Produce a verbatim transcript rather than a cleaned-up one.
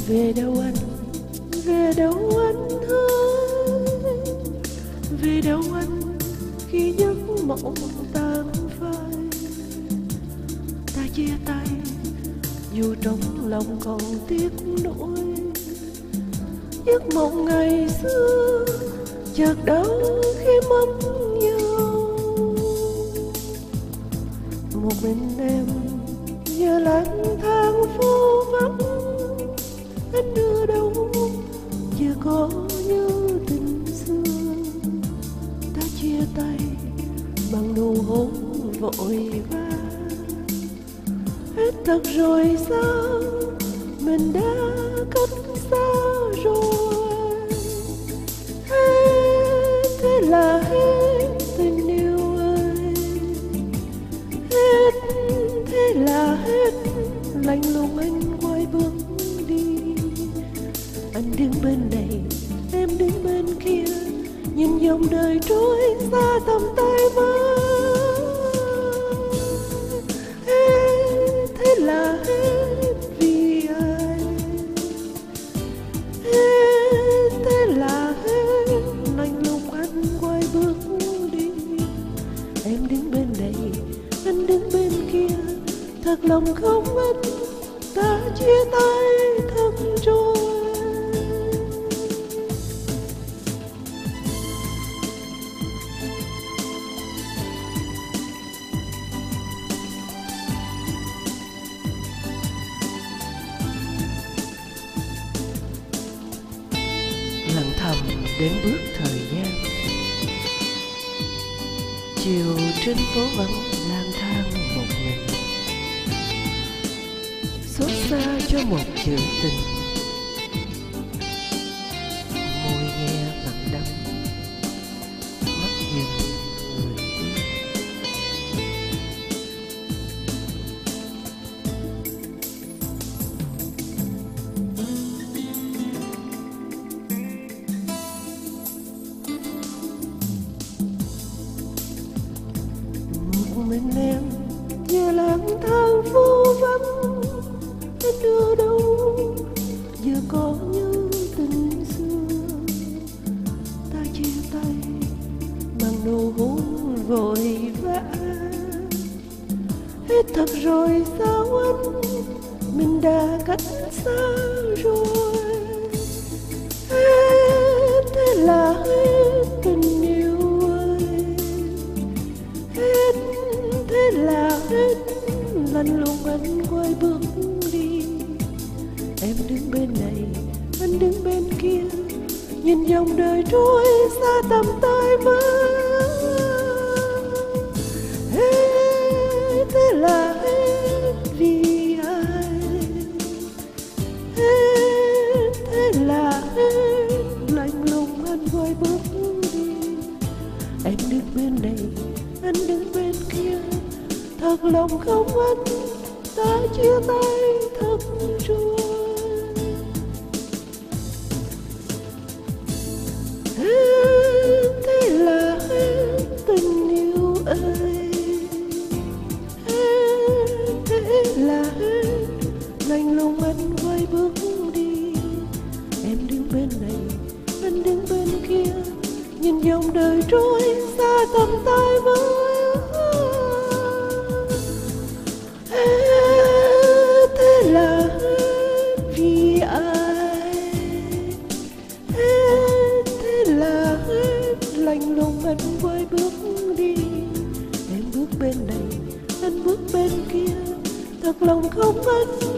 Về đâu anh, về đâu anh ơi, về đâu anh khi giấc mộng tan phai. Ta chia tay dù trong lòng còn tiếc nuối, giấc mộng ngày xưa chợt đau khi mất nhau. Một mình em giờ lang thang phố vắng, anh đưa đâu chưa có như tình xưa. Ta chia tay bằng nụ hôn vội vã, hết thật rồi sao mình đã cách xa rồi. Hết thế là hết tình yêu ơi, hết thế là hết. Lạnh lùng anh quay bước đi, anh đứng bên này em đứng bên kia, nhìn dòng đời trôi xa tầm tay với. Hết thế là hết vì ai, hết thế là hết. Lạnh lùng anh quay bước đi, em đứng bên này anh đứng bên kia, thật lòng không anh ta chia tay thật rồi. Lặng thầm đến bước thời gian, chiều trên phố vắng lang thang một mình, xót xa cho một chữ tình. Môi nghe mặn đắng, mắt nhìn người đi. Một mình em giờ lang thang phố vắng, anh đưa đâu giờ có như tình xưa. Ta chia tay bằng nụ hôn vội vã, hết thật rồi sao anh mình đã cách xa rồi. Hết thế là hết tình yêu ơi, hết thế là hết. Lạnh lùng anh quay bước đi, em đứng bên này anh đứng bên kia, nhìn dòng đời trôi xa tầm tay với. Hết thế là hết vì ai, hết thế là hết. Lạnh lùng anh quay bước đi, em đứng bên này anh đứng bên kia, thật lòng không anh ta chia tay thật rồi. Hết thế là hết tình yêu ơi, hết thế là hết. Lạnh lùng anh quay bước đi, em đứng bên này anh đứng bên kia, nhìn dòng đời trôi xa tầm tay với. Hết thế là hết vì ai, hết thế là hết. Lạnh lùng anh quay bước đi, em bước bên này anh bước bên kia, thật lòng không anh